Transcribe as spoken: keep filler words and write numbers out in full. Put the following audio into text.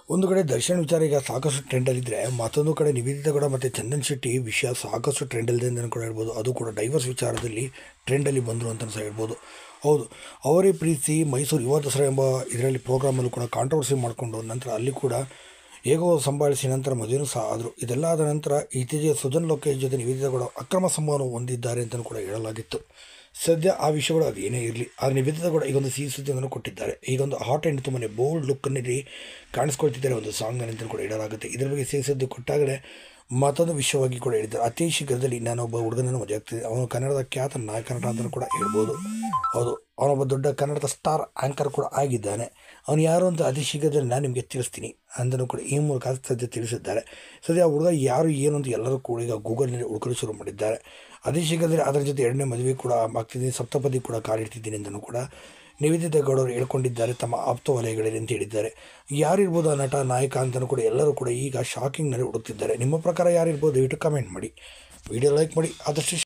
ಒಂದು ಕಡೆ ದರ್ಶನ್ ವಿಚಾರ ಈಗ ಸಾಕಷ್ಟು ಟ್ರೆಂಡಲ್ಲಿದ್ದರೆ, ಮತ್ತೊಂದು ಕಡೆ ನಿವೇದಿತಾ ಗೌಡ ಮತ್ತು ಚಂದನ್ ಶೆಟ್ಟಿ ವಿಷಯ ಸಾಕಷ್ಟು ಟ್ರೆಂಡಲ್ಲಿದೆ ಅಂತಲೂ ಕೂಡ ಹೇಳ್ಬೋದು. ಅದು ಕೂಡ ಡೈವರ್ಸ್ ವಿಚಾರದಲ್ಲಿ ಟ್ರೆಂಡಲ್ಲಿ ಬಂದರು ಅಂತ ಸಹ ಹೇಳ್ಬೋದು. ಹೌದು, ಅವರೇ ಪ್ರೀತಿಸಿ ಮೈಸೂರು ಯುವ ದಸರಾ ಎಂಬ ಇದರಲ್ಲಿ ಪ್ರೋಗ್ರಾಮಲ್ಲೂ ಕೂಡ ಕಾಂಟ್ರವರ್ಸಿ ಮಾಡಿಕೊಂಡು ನಂತರ ಅಲ್ಲಿ ಕೂಡ ಹೇಗೋ ಸಂಭಾಳಿಸಿ ನಂತರ ಮದುವೆನೂ ಸಹ ಆದರು. ಇದೆಲ್ಲ ಆದ ನಂತರ ಇತ್ತೀಚೆಗೆ ಸುಜನ್ ಲೋಕೇಶ್ ಜೊತೆ ನಿವೇದಿತಾ ಗೌಡ ಅಕ್ರಮ ಸಂಬಂಧ ಹೊಂದಿದ್ದಾರೆ ಅಂತಲೂ ಕೂಡ ಹೇಳಲಾಗಿತ್ತು. ಸದ್ಯ ಆ ವಿಷಯಗಳು ಅದು ಏನೇ ಇರಲಿ, ಆದರೆ ನಿವೇದಿತಾ ಗೌಡ ಈಗೊಂದು ಸಿಹಿ ಸುದ್ದಿಯನ್ನು ಕೊಟ್ಟಿದ್ದಾರೆ. ಈಗೊಂದು ಹಾಟ್ ಆ್ಯಂಡ್ ತುಂಬಾ ಬೋಲ್ಡ್ ಲುಕ್ಕನ್ನಲ್ಲಿ ಕಾಣಿಸ್ಕೊಳ್ತಿದ್ದಾರೆ ಒಂದು ಸಾಂಗ್ನಲ್ಲಿ ಅಂತಲೂ ಕೂಡ ಹೇಳಲಾಗುತ್ತೆ. ಇದರ ಬಗ್ಗೆ ಸಿಹಿ ಸುದ್ದಿ ಕೊಟ್ಟಾಗಲೇ ಮತ್ತೊಂದು ವಿಷಯವಾಗಿ ಕೂಡ ಹೇಳಿದ್ದಾರೆ. ಅತಿ ಶೀಘ್ರದಲ್ಲಿ ನಾನೊಬ್ಬ ಹುಡುಗನನ್ನು ಮದುವೆ ಆಗ್ತಿದ್ದೆ, ಅವನು ಕನ್ನಡದ ಖ್ಯಾತ ನಾಯಕ ನಟ ಅಂತಲೂ ಕೂಡ ಹೇಳ್ಬೋದು. ಹೌದು, ಅವನೊಬ್ಬ ದೊಡ್ಡ ಕನ್ನಡದ ಸ್ಟಾರ್ ಆ್ಯಂಕರ್ ಕೂಡ ಆಗಿದ್ದಾನೆ. ಅವನು ಯಾರು ಅಂತ ಅತಿ ಶೀಘ್ರದಲ್ಲಿ ನಾನು ನಿಮಗೆ ತಿಳಿಸ್ತೀನಿ ಅಂತಲೂ ಕೂಡ ಈ ಮೂಲಕ ಸದ್ಯ ತಿಳಿಸಿದ್ದಾರೆ. ಸದ್ಯ ಆ ಹುಡುಗ ಯಾರು ಏನು ಅಂತ ಎಲ್ಲರೂ ಕೂಡ ಈಗ ಗೂಗಲ್ನಲ್ಲಿ ಹುಡುಕಲು ಶುರು ಮಾಡಿದ್ದಾರೆ. ಅತಿ ಶೀಘ್ರದಲ್ಲಿ ಅದರ ಜೊತೆ ಎರಡನೇ ಮದುವೆ ಕೂಡ ಆಗ್ತಿದ್ದೀನಿ, ಸಪ್ತಪದಿ ಕೂಡ ಕಾಲಿಡ್ತಿದ್ದೀನಿ ಅಂತಲೂ ಕೂಡ ನಿವೇದಿತಾ ಗೌಡರು ಹೇಳ್ಕೊಂಡಿದ್ದಾರೆ ತಮ್ಮ ಆಪ್ತ ವಲಯಗಳಲ್ಲಿ ಅಂತ ಹೇಳಿದ್ದಾರೆ. ಯಾರಿರ್ಬೋದು ಆ ನಟ ನಾಯಕ ಅಂತಲೂ ಕೂಡ ಎಲ್ಲರೂ ಕೂಡ ಈಗ ಶಾಕಿಂಗ್ನಲ್ಲಿ ಹುಡುಕ್ತಿದ್ದಾರೆ. ನಿಮ್ಮ ಪ್ರಕಾರ ಯಾರಿರ್ಬೋದು ದಯವಿಟ್ಟು ಕಮೆಂಟ್ ಮಾಡಿ, ವಿಡಿಯೋ ಲೈಕ್ ಮಾಡಿ, ಆದಷ್ಟು